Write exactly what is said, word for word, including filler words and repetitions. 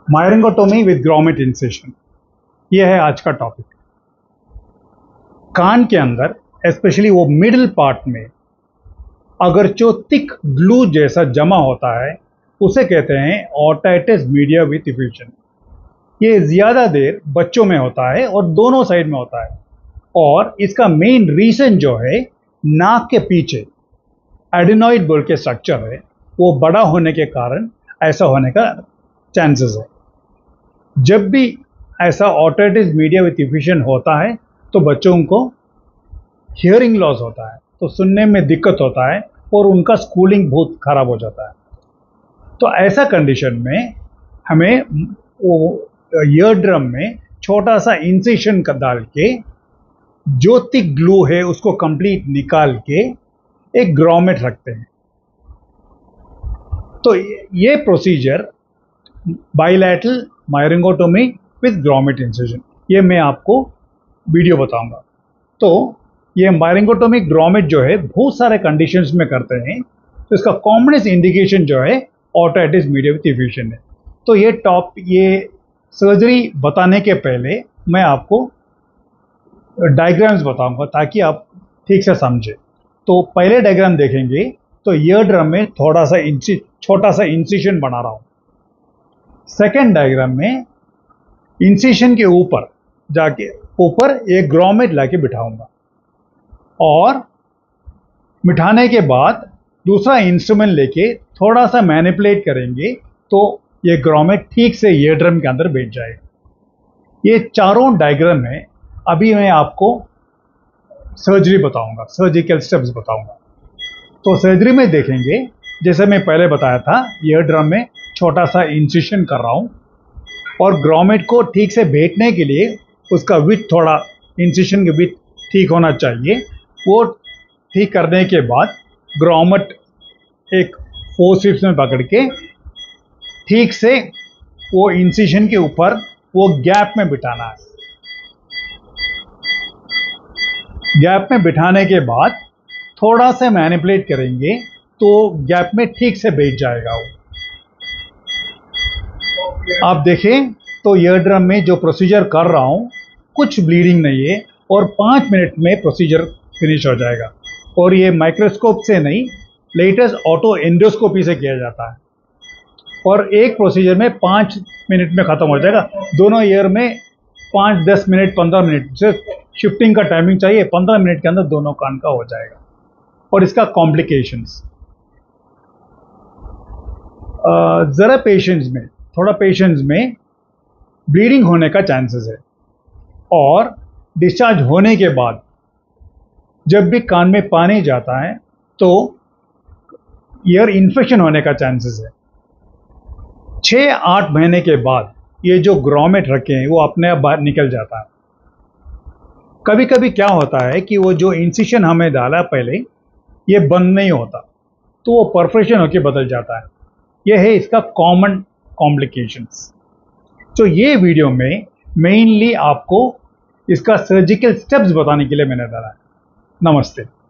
मायरिंगोटोमी with grommet incision, ये है आज का टॉपिक। कान के अंदर स्पेशली वो मिडिल पार्ट में अगर जो थिक ग्लू जैसा जमा होता है उसे कहते हैं ओटाइटिस मीडिया विथ इफ्यूजन। ये ज़्यादा देर बच्चों में होता है और दोनों साइड में होता है, और इसका मेन रीज़न जो है नाक के पीछे एडेनॉइड बोल के स्ट्रक्चर है, वो बड़ा होने के कारण ऐसा होने का चांसेस है। जब भी ऐसा ओटाइटिस मीडिया विथ इफ्यूजन होता है तो बच्चों को हियरिंग लॉस होता है, तो सुनने में दिक्कत होता है और उनका स्कूलिंग बहुत खराब हो जाता है। तो ऐसा कंडीशन में हमें वो ईयर ड्रम में छोटा सा इंसिशन का डाल के जो थिक ग्लू है उसको कंप्लीट निकाल के एक ग्रोमेट रखते हैं। तो ये procedure bilateral myringotomy with grommet incision, ये मैं आपको वीडियो बताऊंगा। तो ये मायरिंगोटोमी ग्रोमेट जो है बहुत सारे कंडीशंस में करते हैं, तो इसका कॉमनेस्ट इंडिकेशन जो है ओटाइटिस मीडिया विथ इफ्यूजन है। तो ये टॉप ये सर्जरी बताने के पहले मैं आपको डायग्राम्स बताऊंगा ताकि आप ठीक से समझें। तो पहले डायग्राम देखेंगे तो ईयर ड्रम में थोड़ा सा इंसी छोटा सा इंसिशन बना रहा हूँ। सेकेंड डायग्राम में इंसिशन के ऊपर जाके ऊपर एक ग्रोमेट लाके बिठाऊंगा, और बिठाने के बाद दूसरा इंस्ट्रूमेंट लेके थोड़ा सा मैनिपुलेट करेंगे तो ये ग्रोमेट ठीक से ईयर ड्रम के अंदर बैठ जाएगा। ये चारों डायग्राम है। अभी मैं आपको सर्जरी बताऊंगा, सर्जिकल स्टेप्स बताऊंगा। तो सर्जरी में देखेंगे, जैसे मैं पहले बताया था, ईयर ड्रम में छोटा सा इंसिशन कर रहा हूँ और ग्रोमेट को ठीक से बैठने के लिए उसका विड्थ थोड़ा इंसिशन के विड्थ ठीक होना चाहिए। वो ठीक करने के बाद ग्रोमेट एक फोर्सेप्स में पकड़ के ठीक से वो इंसिशन के ऊपर वो गैप में बिठाना है। गैप में बिठाने के बाद थोड़ा सा मैनिपुलेट करेंगे तो गैप में ठीक से बैठ जाएगा वो। आप देखें तो ईयर ड्रम में जो प्रोसीजर कर रहा हूँ कुछ ब्लीडिंग नहीं है और पाँच मिनट में प्रोसीजर फिनिश हो जाएगा। और ये माइक्रोस्कोप से नहीं, लेटेस्ट ऑटो एंडोस्कोपी से किया जाता है, और एक प्रोसीजर में पाँच मिनट में ख़त्म हो जाएगा। दोनों ईयर में पाँच दस मिनट पंद्रह मिनट से शिफ्टिंग का टाइमिंग चाहिए, पंद्रह मिनट के अंदर दोनों कान का हो जाएगा। और इसका कॉम्प्लिकेशंस ज़रा पेशेंट्स में थोड़ा पेशेंट्स में ब्लीडिंग होने का चांसेस है, और डिस्चार्ज होने के बाद जब भी कान में पानी जाता है तो ईयर इन्फेक्शन होने का चांसेस है। छः आठ महीने के बाद ये जो ग्रोमेट रखे हैं वो अपने आप बाहर निकल जाता है। कभी कभी क्या होता है कि वो जो इंसिशन हमें डाला पहले ये बंद नहीं होता, तो वो परफोरेशन होकर बदल जाता है। यह है इसका कॉमन कॉम्प्लिकेशंस। तो ये वीडियो में मेनली आपको इसका सर्जिकल स्टेप्स बताने के लिए मैंने डाला है। नमस्ते।